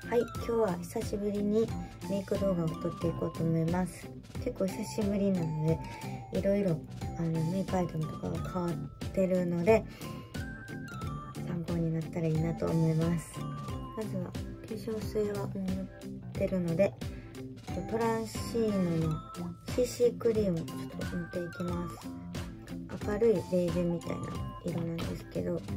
はい、今日は久しぶりにメイク動画を撮っていこうと思います。結構久しぶりなので、いろいろメイクアイテムとかが変わってるので、参考になったらいいなと思います。まずは化粧水はもう塗ってるので、トランシーノの CC クリームをちょっと塗っていきます。明るいベージュみたいな色なんですけど、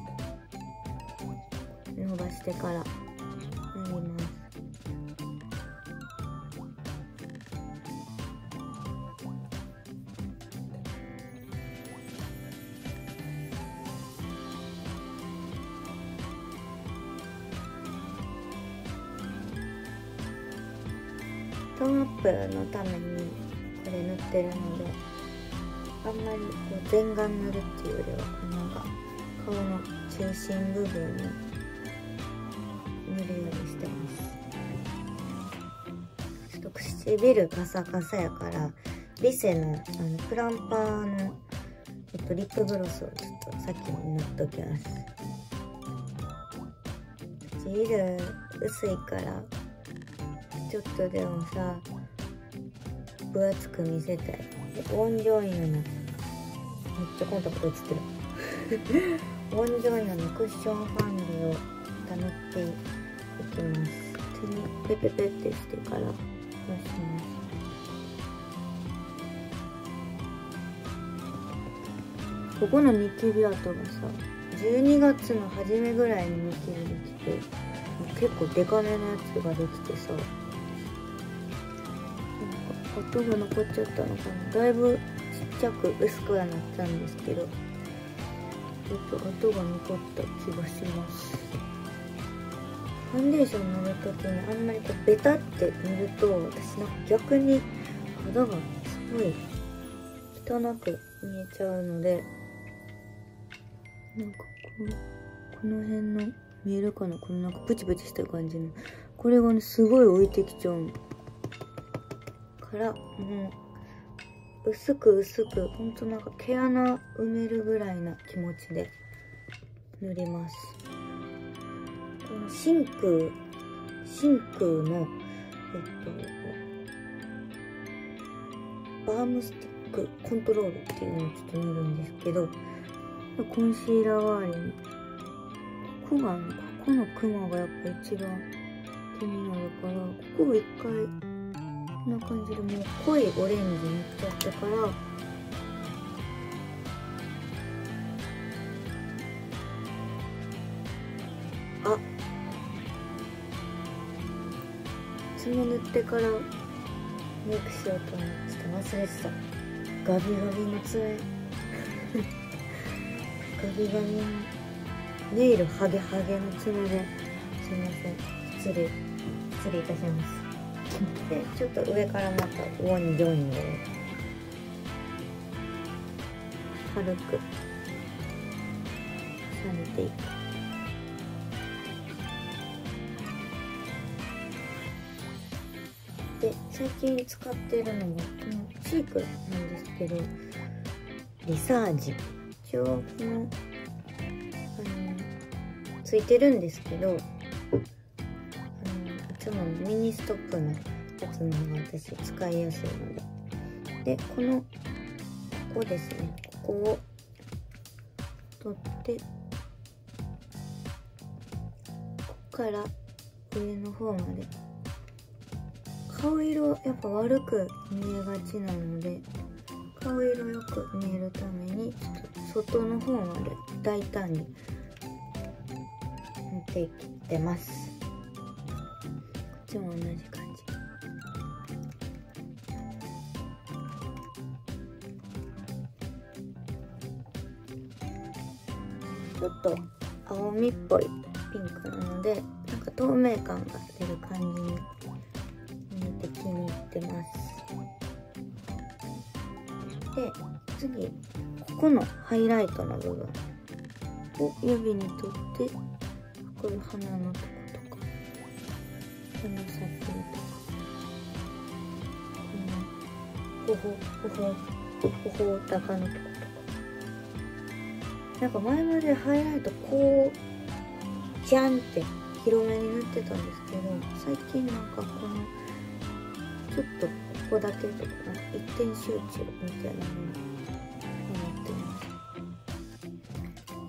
伸ばしてから塗ります。トーンアップのためにこれ塗ってるので、あんまりこう全顔塗るっていうよりはなんか顔の中心部分に塗るようにしてます。ちょっと唇カサカサやからリセのプランパーの、リップグロスをちょっと先に塗っときます。唇薄いからちょっとでもさ分厚く見せたい。でウォンジョイのめっちゃコンタクト映ってるウォンジョイのクッションファンデを塗っていきます。手にペペペってしてからのします。ここのニキビ跡がさ12月の初めぐらいにニキビできて、結構デカめのやつができてさ、跡が残っちゃったのかな。だいぶちっちゃく薄くはなったんですけど、ちょっと跡が残った気がします。ファンデーション塗るときにあんまりこうベタって塗ると、私なんか逆に肌がすごい汚く見えちゃうので、なんかこの辺の見えるかな、このなんかプチプチした感じのこれがねすごい浮いてきちゃうからもう薄くほんとなんか毛穴埋めるぐらいな気持ちで塗ります。この真空のバームスティックコントロールっていうのをちょっと塗るんですけど、コンシーラー代わりにここのクマがやっぱ一番気になるから、ここを一回こんな感じでもう濃いオレンジ塗っちゃってから、爪塗ってからメイクしようと思って忘れてた。ガビガビの爪ガビガビのネイルハゲハゲの爪ですいません、失礼いたします。でちょっと上からまたウォンジョインを軽く重ねていく。で最近使ってるのがこのチークなんですけど、リサージ一応このついてるんですけど、いつもミニストップのやつの方が私使いやすいので、でここですね、ここを取ってここから上の方まで。顔色やっぱ悪く見えがちなので、顔色よく見えるためにちょっと外の方まで大胆に塗っていってます。こっちも同じ感じ。ちょっと青みっぽいピンクなので、なんか透明感が出る感じに見えて気に入ってます。で次ここのハイライトの部分を指に取って、こういう鼻のとことかこの先とかこの頬高のとことか、なんか前までハイライトこうジャンって広めに塗ってたんですけど、最近なんかこのちょっとここだけとか一点集中みたいなのに思ってます。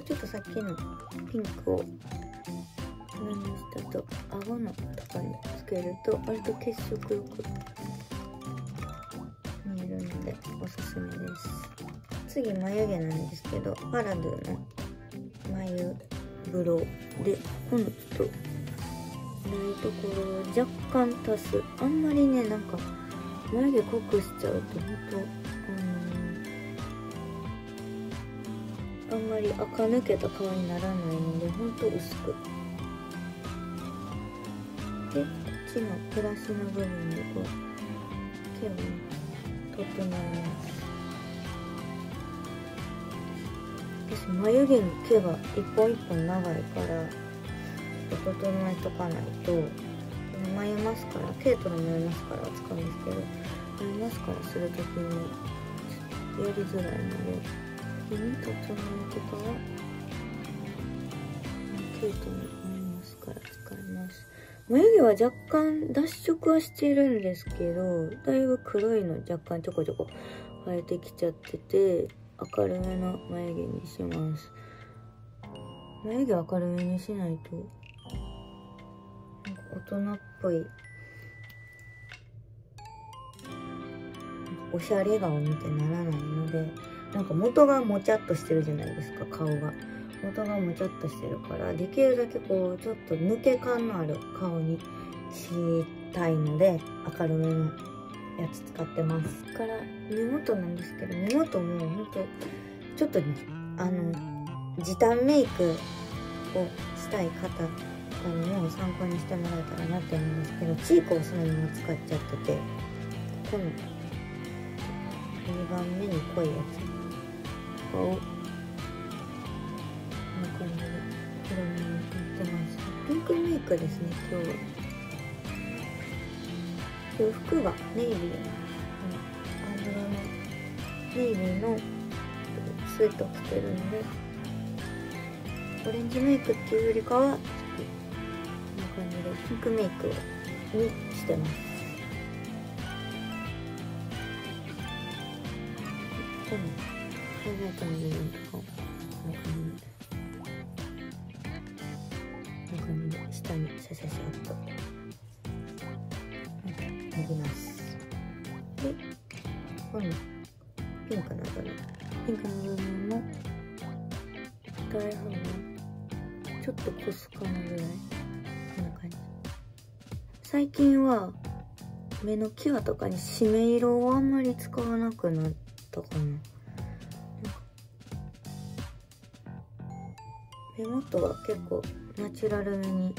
ちょっとさっきのピンクを上の下と顎のとかにつけると割と血色よく見えるのでおすすめです。次眉毛なんですけど、ファラドゥの眉ブロウで、このちょっとないところを若干足す。あんまりね、なんか眉毛濃くしちゃうとあんまり垢抜けた顔にならないので、ほんと薄く。で、こっちのブラシの部分でこう毛をね整えます。私眉毛の毛が一本一本長いからちょっと整えとかないと、眉マスカラ、ケイトの眉マスカラを使うんですけど、眉マスカラするときにちょっとやりづらいので、先に整えてからケイトの眉マスカラ使います。眉毛は若干脱色はしてるんですけど、だいぶ黒いの若干ちょこちょこ生えてきちゃってて、明るめの眉毛にします。眉毛明るめにしないとなんか大人っぽいおしゃれ顔みたいにならないので、なんか元がもちゃっとしてるじゃないですか、顔が。元がもちゃっとしてるから、できるだけこうちょっと抜け感のある顔にしたいので、明るめのやつ使ってます。から目元なんですけど、目元もほんとちょっと時短メイクをしたい方とかにも参考にしてもらえたらなって思うんですけど、チークをそのまま使っちゃってて、この2番目に濃いやつをこんな感じで広めに塗ってます。ピンクメイクですね、今日は。今日服がネイビーのネイビーのスウェットを着てるので、オレンジメイクっていうよりかはこんな感じでピンクメイクにしてます。ハイライトの部分とかをこんな感じで下にシャシャシャっと塗ります。で、このピンクの部分の大半はちょっとこすかなぐらい、こんな感じ。最近は目の際とかに締め色をあんまり使わなくなったかな。目元は結構ナチュラルめに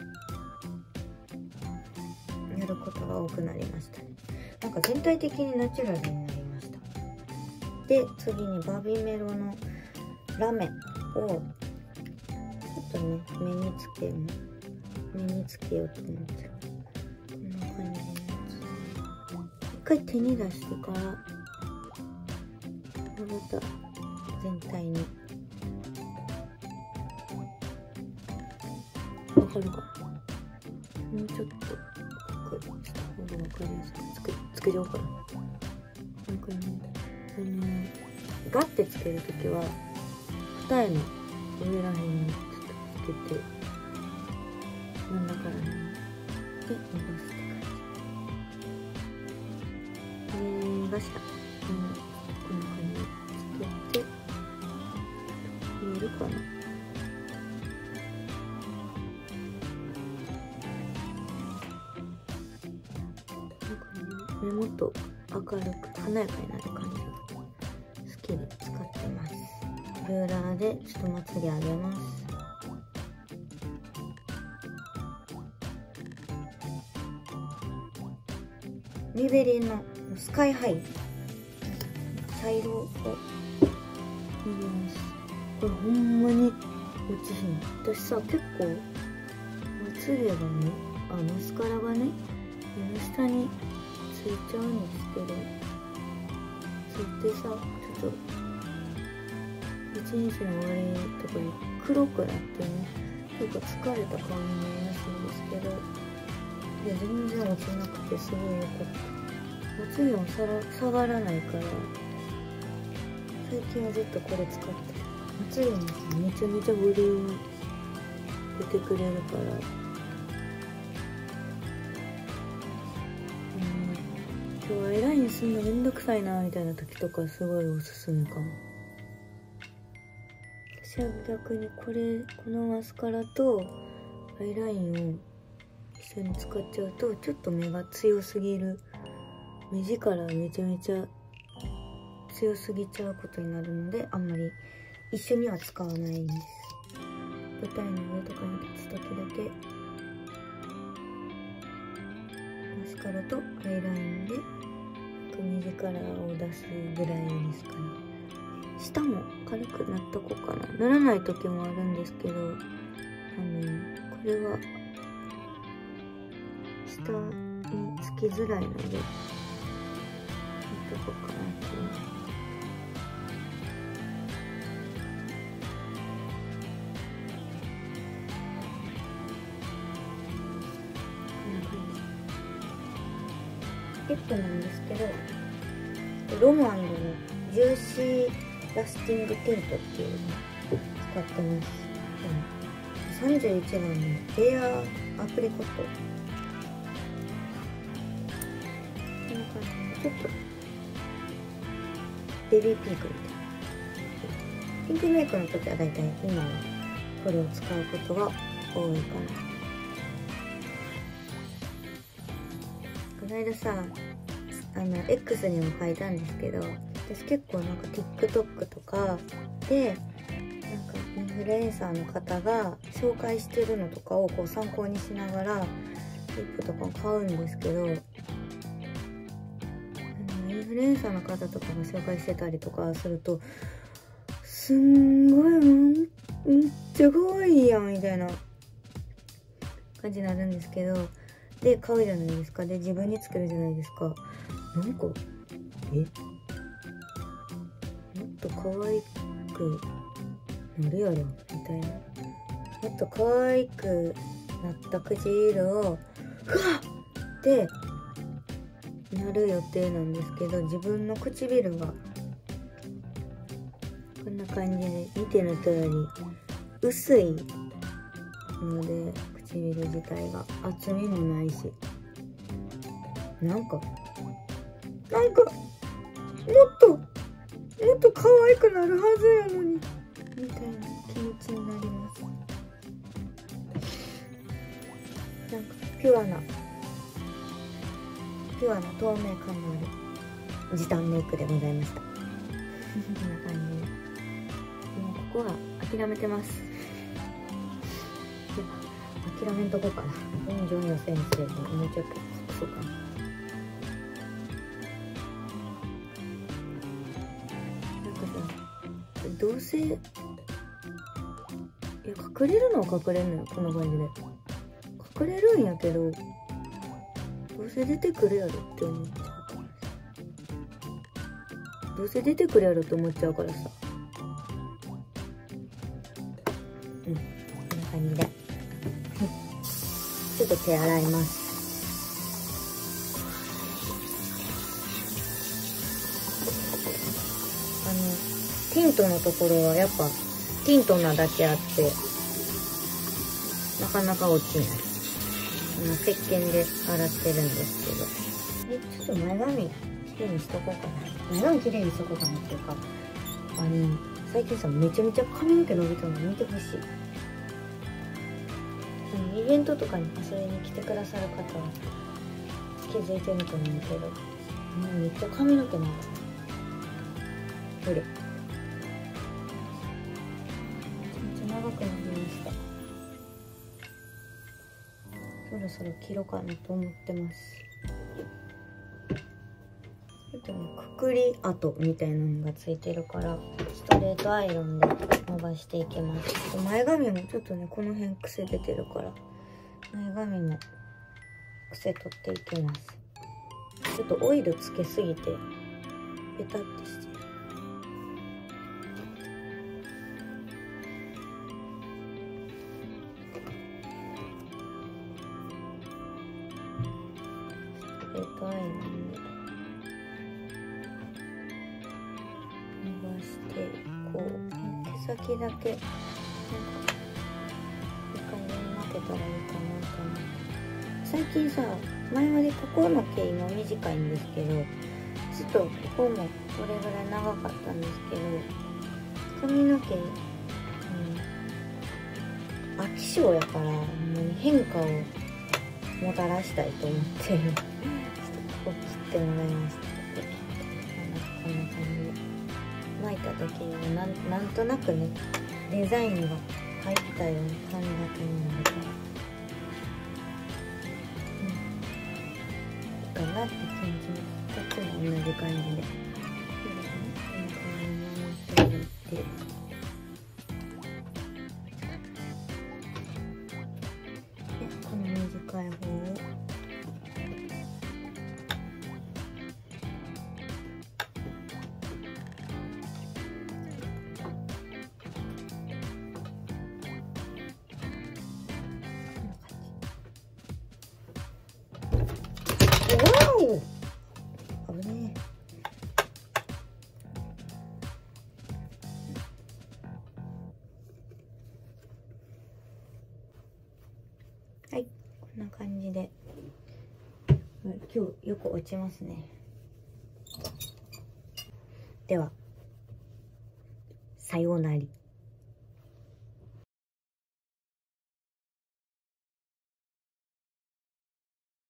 やることが多くなりましたね。なんか全体的にナチュラルになりました。で、次にバビメロのラメをちょっとね目につけようと思って、こんな感じのやつ一回手に出してからまた全体にわかるかな。もうちょっとこれした方がわかりやすくつけようかな。なんかね、ガッてつけるときは二重の上らへんにちょっとつけて、真ん中らへんで伸ばすって感じ。上が下、こんな感じでつけて、見えるかな。目元明るく華やかになる感じが好きで使ってます。ルーラーでちょっとまつげ上げます。メイベリンのスカイハイ茶色を塗ります。これほんまに落ちひん。私さ、結構まつげがね、マスカラがね目の下についちゃうんですけど、ついてさ、ちょっと一日の終わりとかに黒くなってね、 結構疲れた感じになりやすいんですけど、いや全然落ちなくてすごい良かった。熱いの下がらないから、最近はずっとこれ使ってる。熱いのめちゃめちゃボリューム出てくれるから、今日アイラインすんのめんどくさいなみたいな時とかすごいおすすめかも。私は逆にこのマスカラとアイラインを一緒に使っちゃうとちょっと目が強すぎる、目力めちゃめちゃ強すぎちゃうことになるので、あんまり一緒には使わないんです。舞台の上とかに立つ時だけマスカラとアイラインで目力を出すぐらいですかね。下も軽くなっとこうかな。ならない時もあるんですけど、これは下につきづらいのでやっとこうかなっていう。リップなんですけど、ロマンドのジューシーラスティングティントっていうのを使ってます。31番のエアアプリコット、こんな感じでちょっとベビーピンクみたいな。ピンクメイクの時はだいたい今はこれを使うことが多いかな。この間さ、X にも書いたんですけど、私結構なんか TikTok とかでなんかインフルエンサーの方が紹介してるのとかをこう参考にしながらリップとかを買うんですけど、インフルエンサーの方とかが紹介してたりとかすると、すんごいめっちゃ可愛いやんみたいな感じになるんですけど、で買うじゃないですか。で自分につけるじゃないですか。なんかもっと可愛くなるやろみたいな、もっと可愛くなった唇をふわっってなる予定なんですけど、自分の唇がこんな感じで見ての通り薄いので、唇自体が厚みもないし、なんかもっと可愛くなるはずやのにみたいな気持ちになります。なんかピュアな透明感のある時短メイクでございました。こんな感じで、もうここは諦めてます。諦めんとこかな。本庄の先生にもうちょっと隠そうかな。どうせ、いや隠れるのは隠れんのよ、この感じで隠れるんやけど、どうせ出てくるやろって思っちゃうから、どうせ出てくるやろって思っちゃうからさ。こんな感じでちょっと手洗います。ティントのところはやっぱティントなだけあってなかなか落ちない。石鹸で洗ってるんですけど、ちょっと前髪きれいにしとこうかな。前髪きれいにしとこうかなっていうか、最近さめちゃめちゃ髪の毛伸びたの見てほしい。イベントとかに遊びに来てくださる方は気づいてると思うけど、めっちゃ髪の毛なんだ。ほれ、長くなりました。そろそろ切ろうかなと思ってます。ちょっとね、くくり跡みたいなのがついてるからストレートアイロンで伸ばしていきます。前髪もちょっとね、この辺癖出てるから前髪も癖取っていきます。ちょっとオイルつけすぎてペタってしてる。 トアイロンで伸ばしてこう手先だけなんかいい感じに巻けたらいいかなと思って。最近さ、前までここの毛今短いんですけど、ずっとここもこれぐらい長かったんですけど、髪の毛、飽き性やから、ほんまに変化をもたらしたいと思ってちょっとここ切ってもらいました。こんな感じで巻いた時にはなんとなくね、デザインが入ったような髪型になるから、いいかなって感じます。2つも同じ感じで、こんな感じに持っていって。この短い方を危ねえ。はい、こんな感じで今日よく落ちますね。ではさようなら。